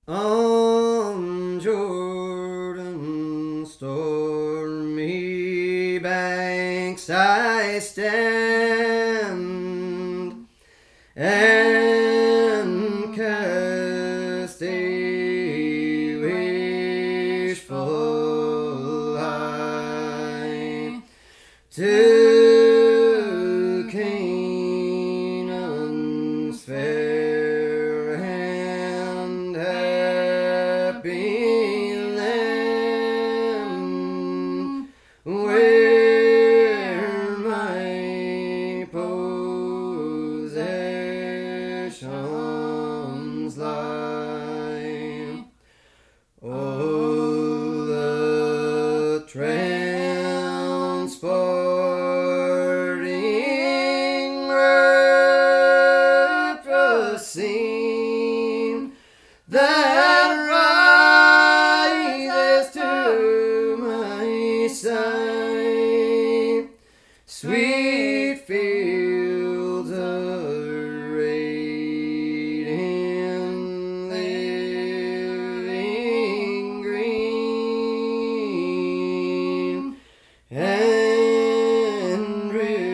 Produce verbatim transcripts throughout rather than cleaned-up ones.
On Jordan's stormy banks I stand and cast a wishful eye to Canaan's fair and happy land, where my possessions lie. Oh, the transporting rapturous scene that rises to my sight, sweet fields arrayed in living green, and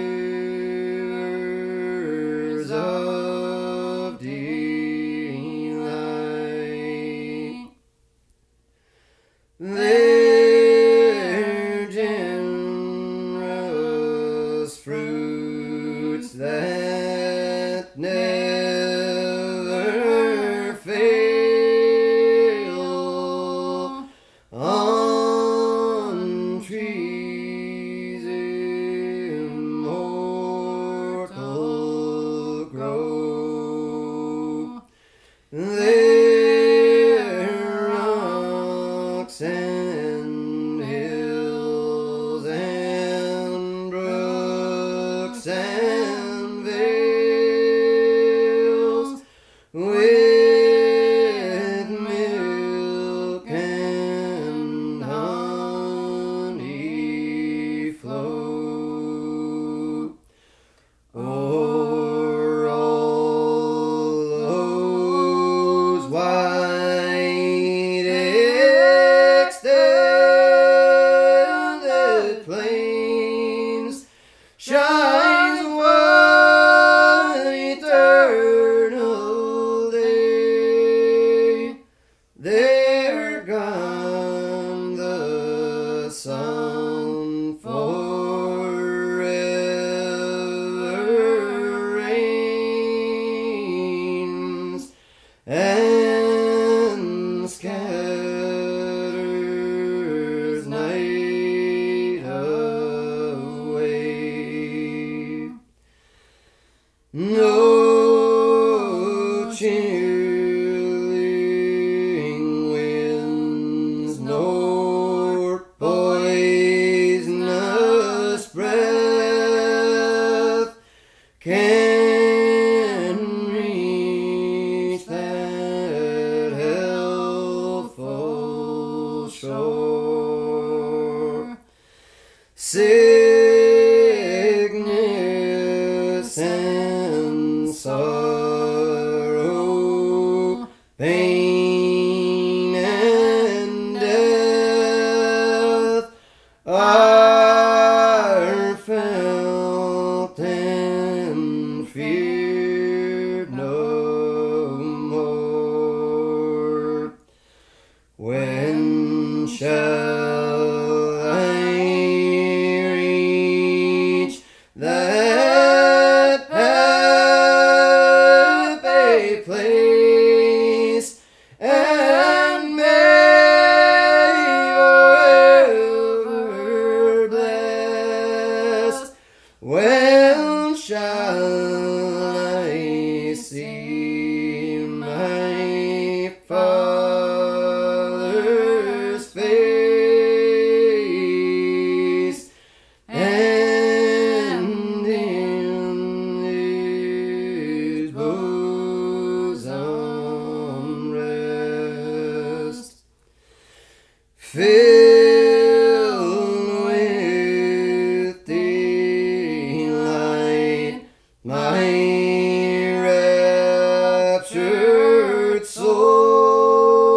rivers of delight. Their generous fruits that never fail on trees immortal grow. Their rocks and hills and brooks and vales with milk and honey flow. O'er all those wide extended plains shines one eternal day. There gone the sun forever reigns and scatters night away. No chilling winds nor poisonous breath can reach that healthful shore. Sickness and sorrow, pain and death are felt and feared no more. When shall I reach that happy place and may forever blessed? When shall I see my Father's face and in His bosom rest? Filled with delight, my raptured soul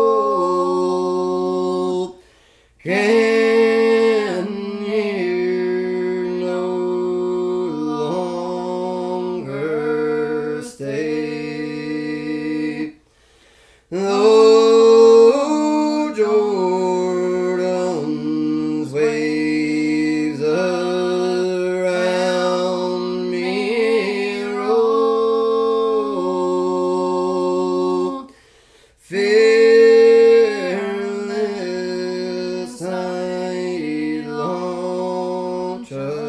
stay. Though Jordan's waves around me roll, fearless I launch